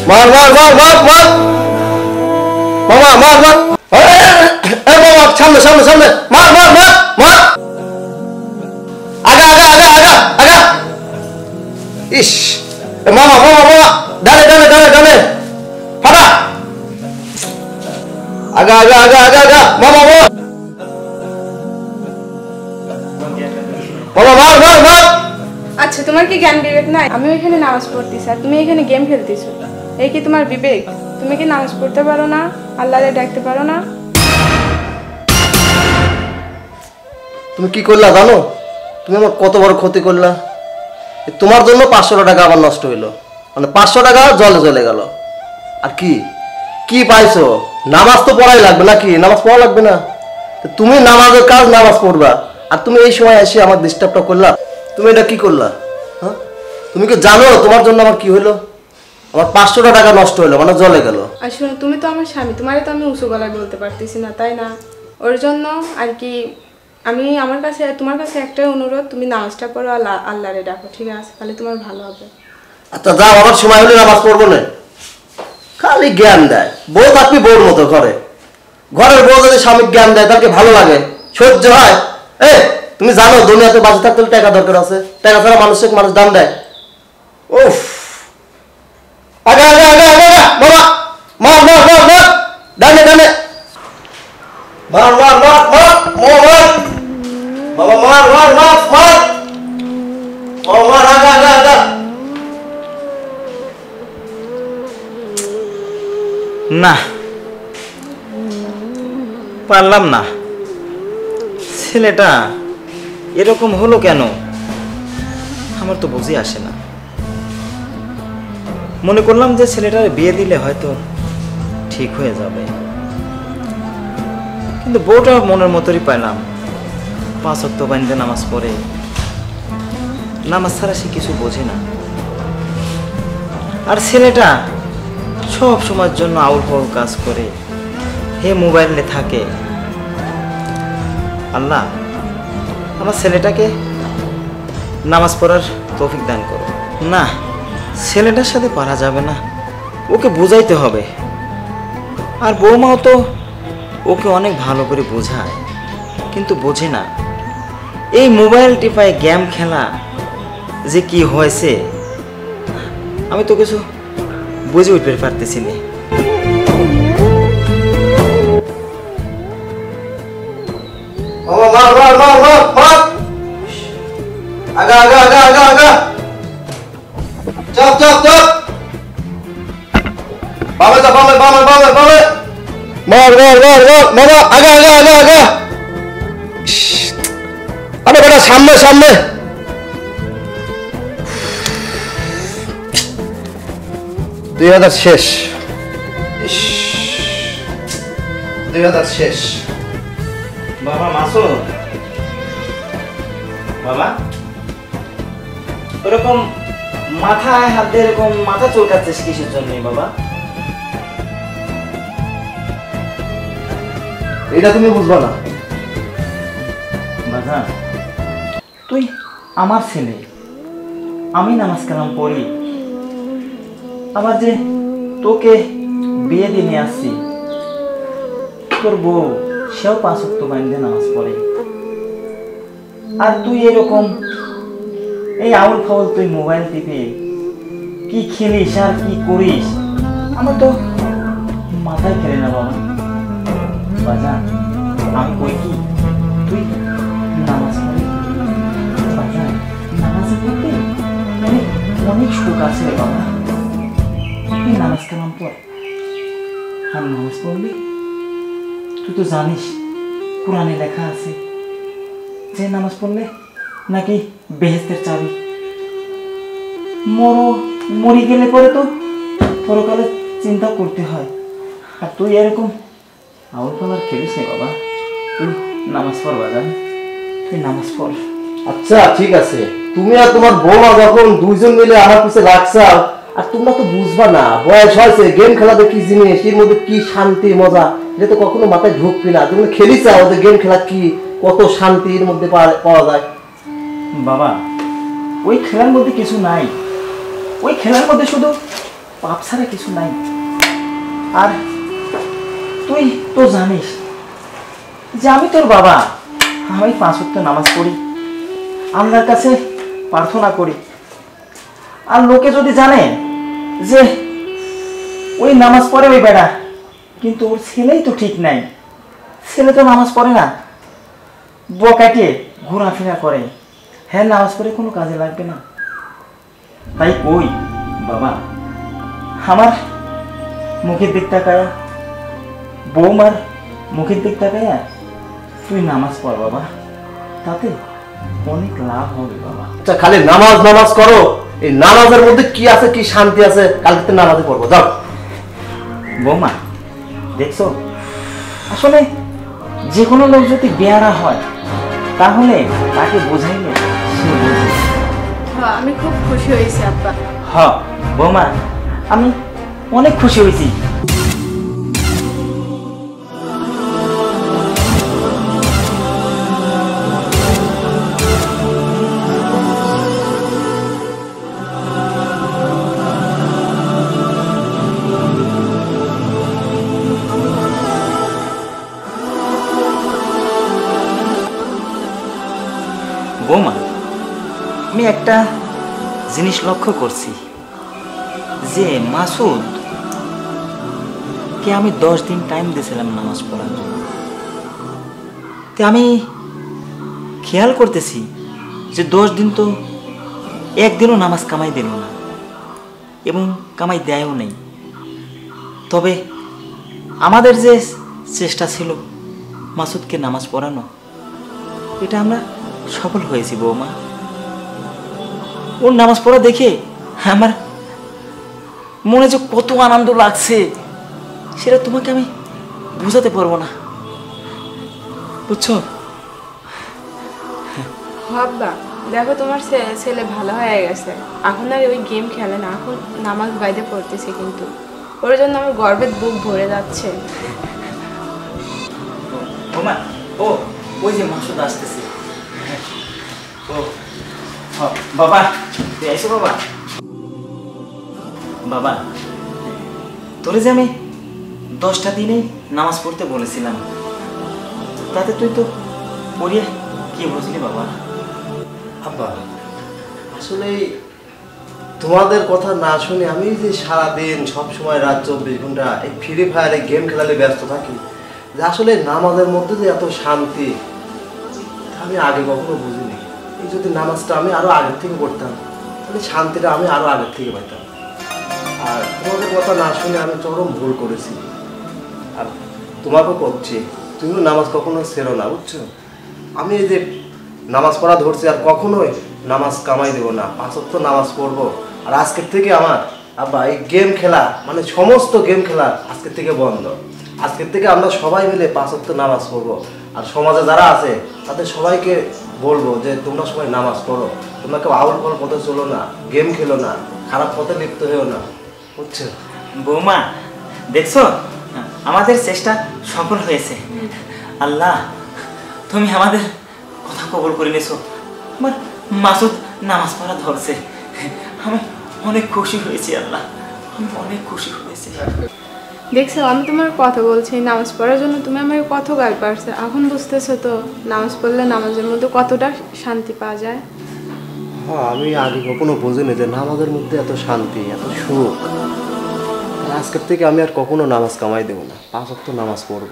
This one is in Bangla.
মার মার মার মার মার মামা মার মার মামা সামনে সামনে সামনে মার মার মার মার আগা আগা আগা আগা আগা ইস মামা মামা মামা ডানে ডানে ডানে ডানে ফাটা আগা আগা আগা আগা আগা মামা মামা মামা মার মার মার আচ্ছা তোমার কি জ্ঞান বিবেক নাই? আমি এখানে নামাজ পড়তেছি আর তুমি এখানে গেম খেলতেছো, এই কি তোমার বিবেক? তুমি কি নামাজ পড়তে পারো না? আল্লাহরে ডাকতে পারো না? তুমি কি করলা জানো? তুমি আমার কত বড় ক্ষতি করলা। তোমার জন্য 500 টাকা আবার নষ্ট হইলো, মানে 500 টাকা জলে চলে গেল। আর কি কি পাইছো? নামাজ তো পড়াই লাগবে নাকি? নামাজ পড়া লাগবে না? তুমি নামাজের কাজ নামাজ পড়বা, আর তুমি এই সময় এসে আমার ডিস্টার্বটা করলা। তুমি এটা কি করলা? হ্যাঁ, তুমি কি জানো তোমার জন্য আমার কি হলো? আমার 500 টাকা নষ্ট হলো, মানে জলে গেল। আর শোনো, তুমি তো আমার স্বামী, তোমারে তো আমি উঁচু গলায় বলতে পারতেছি না, তাই না? ওর জন্য আর কি আমি আমার কাছে তোমার কাছে একটাই অনুরোধ, তুমি নামাজটা পড়ো, আল্লাহরে ডাকো, ঠিক আছে? তাহলে তোমার ভালো হবে। আচ্ছা যাও, আমার সময় হলে নামাজ পড়বো না। খালি জ্ঞান দেয়। বউ থাকবি বউর মতো ঘরে, ঘরের বউ যদি স্বামীকে জ্ঞান দেয় তাকে ভালো লাগে, সহ্য হয়? তুমি জানো দুনিয়াতে বাঁচে থাকতে হলে টাকা দরকার আছে, টাকা ছাড়া মানুষ দাম দেয়। উফ, আগা আগা আগা আগা বাবা মার মার মার মার ডানে ডানে মার মার মার মার মার বাবা মার মার মার মার ও মার আগা আগা আগা। না পারলাম না, ছেলেটা এরকম হলো কেন আমার তো বুঝে আসে না। মনে করলাম যে ছেলেটার বিয়ে দিলে হয়তো ঠিক হয়ে যাবে, কিন্তু বউটা মনের মতোই পাইলাম। 5 ওয়াক্ত বাইন্দে নামাজ পড়ে, নামাজ ছাড়া সে কিছু বোঝে না। আর ছেলেটা সব সময়ের জন্য আউল ফাউল কাজ করে, হে মোবাইলে থাকে। আল্লাহ আমার ছেলেটাকে নামাজ পড়ার তৌফিক দান করো। না, ছেলেটার সাথে পারা যাবে না, ওকে বোঝাইতে হবে। আর বৌমাও তো ওকে অনেক ভালো করে বোঝায়, কিন্তু বোঝে না। এই মোবাইল টিপায় গেম খেলা যে কি হয়েছে আমি তো কিছু বুঝে উঠতে পারতেছি না। মার মার মার মার মার আগা আগা আগা আগা আগা চাপ চাপ চাপ বামে যা বামে বামে বামে বামে মার মার মার মার মামা আগা আগা আগা আগা। আরে বেটা সামনে সামনে। 2000 শেষ, 2000 শেষ। বাবা মাসুদ, বাবা ওরকম মাথায় হাত দিয়ে এরকম মাথা চুলকাচ্ছিস কিসের জন্য বাবা? এটা তুমি বুঝবা না। বাবা তুই আমার ছেলে, আমি নামাজ কালাম পড়ি, আবার যে তোকে বিয়ে দিয়ে নিয়ে আসছি, তোর বউ সেও 5 ওয়াক্ত বাইন্দে নামাজ পড়ে, আর তুই এরকম এই আউল ফাউল তুই মোবাইল টিপে কি খেলিস আর কি করিস আমার তো মাথায় খেলে না বাবা। বাজান আমি কই কি তুই নামাজ পড়ি, বাজান নামাজের মধ্যে অনেক সুখ আছে রে বাবা। তুই নামাজ কালাম পড়, আর নামাজ পড়লি তুই তো জানিস কোরআনে লেখা আছে যে নামাজ পড়লে নাকি বেহেশতের চাবি। মরি গেলে পরে তো পরকালে চিন্তা করতে হয়, আর তুই এরকম আউল ফালার খেলিস না বাবা। তুই নামাজ পড় বাজান, তুই নামাজ পড়। আচ্ছা ঠিক আছে, তুমি আর তোমার বৌমা যখন দুইজন মিলে আমার পিছে লাগছাও, আর তোমরা তো বুঝবা না, বয়স হয়েছে, গেম খেলাতে কি জিনিস, এর মধ্যে কি শান্তি মজা, এটা তো কখনো মাথায় ঢুকবি না। তুমি খেলিছাও যে গেম খেলা কি, কত শান্তি এর মধ্যে পাওয়া যায়। বাবা ওই খেলার মধ্যে কিছু নাই, ওই খেলার মধ্যে শুধু পাপ ছাড়া কিছু নাই। আর তুই তো জানিস যে আমি তোর বাবা, আমি 5 ওয়াক্ত নামাজ পড়ি, আল্লাহর কাছে প্রার্থনা করি। আর লোকে যদি জানে যে ওই নামাজ পড়ে ওই বেড়া, কিন্তু ওর ছেলেই তো ঠিক নাই, ছেলে তো নামাজ পড়ে না, বকাটিয়ে ঘোরাফেরা করে, হ্যাঁ নামাজ পড়ে কোনো কাজে লাগবে না। তাই কই বাবা, আমার মুখের দিক তাকায়া, বৌমার মুখের দিক তাকায়া তুই নামাজ পড় বাবা, তাতে অনেক লাভ হবে বাবা। আচ্ছা খালি নামাজ নামাজ করো, এই নামাজের মধ্যে কি আছে, কি শান্তি আছে, কালকে নামাজে পড়বো যাও। বৌমা দেখছো, আসলে যে কোনো লোক যদি বেয়ারা হয় তাহলে তাকে বোঝাইলে সে বোঝে। হ্যাঁ, আমি খুব খুশি হয়েছি আব্বা। হ বৌমা, আমি অনেক খুশি হয়েছি। বৌমা, আমি একটা জিনিস লক্ষ্য করছি যে মাসুদ কে আমি 10 দিন টাইম দিয়েছিলাম নামাজ পড়ার জন্য, তো আমি খেয়াল করতেছি যে 10 দিন তো একদিনও নামাজ কামাই দিল না এবং কামাই দেয়ও নেই। তবে আমাদের যে চেষ্টা ছিল মাসুদকে নামাজ পড়ানো, এটা আমরা সফল হয়েছি বৌমা। ওর নামাজ পড়া দেখে আমার মনে যে কত আনন্দ লাগছে সেটা তোমাকে আমি বোঝাতে পারবো না, বুঝছো? আব্বা দেখো, তোমার ছেলে ভালো হয়ে গেছে, এখন আর ওই গেম খেলে না, এখন নামাজ বাইরে পড়তেছে, কিন্তু ওর জন্য আমার গর্বের বুক ভরে যাচ্ছে। বৌমা, ও ওই যে মাসুদ আসতেছে। ও বাবা, তুই আইসো বাবা। বাবা, তোরে যে আমি 10টা দিনেই নামাজ পড়তে বলেছিলাম, তাতে তুই তো পড়িয়ে কি বুঝলি বাবা? আব্বা আসলে তোমাদের কথা না শুনে আমি যে সারাদিন সবসময় রাত 24 ঘন্টা এই ফ্রি ফায়ারে গেম খেলালে ব্যস্ত থাকি, যে আসলে নামাজের মধ্যে যে এত শান্তি তা আমি আগে কখনো বুঝিনি। এই যদি নামাজটা আমি আরো আগের থেকে পড়তাম তাহলে শান্তিটা আমি আরো আগের থেকে পাইতাম। আর তোমাদের কথা না শুনে আমি চরম ভুল করেছি, আর তোমাকেও করছি, তুমিও নামাজ কখনো ছেড়ো না, বুঝছো? আমি এই যে নামাজ পড়া ধরছি, আর কখনোই নামাজ কামাই দেবো না, 5 ওয়াক্ত নামাজ পড়বো। আর আজকের থেকে আমার আব্বা এই গেম খেলা মানে সমস্ত গেম খেলা আজকের থেকে বন্ধ। আজকের থেকে আমরা সবাই মিলে 5 ওয়াক্ত নামাজ পড়বো, আর সমাজে যারা আছে তাদের সবাইকে বলবো যে তোমরা সবাই নামাজ পড়ো, তোমরা কেউ আউল ফল পথে চলো না, গেম খেলো না, খারাপ পথে লিপ্ত হয়েও না, বুঝছো? বৌমা দেখছো, আমাদের চেষ্টা সফল হয়েছে। আল্লাহ তুমি আমাদের কথা কবুল করে নিয়েছো। আমার মাসুদ নামাজ পড়া ধরছে, আমি অনেক খুশি হয়েছি। আল্লাহ, আমি অনেক খুশি হয়েছি। দেখছো, আমি তোমার কথা বলছি নামাজ পড়ার জন্য, তুমি আমাকে কত গাল পারছো, এখন বুঝতেছো তো নামাজ পড়লে নামাজের মধ্যে কতটা শান্তি পাওয়া যায়। হ্যাঁ, আমি আগে কখনো বুঝিনি যে নামাজের মধ্যে এত শান্তি, এত সুখ। আজকের থেকে আমি আর কখনো নামাজ কামাই দেবো না, 5 ওয়াক্ত নামাজ পড়বো।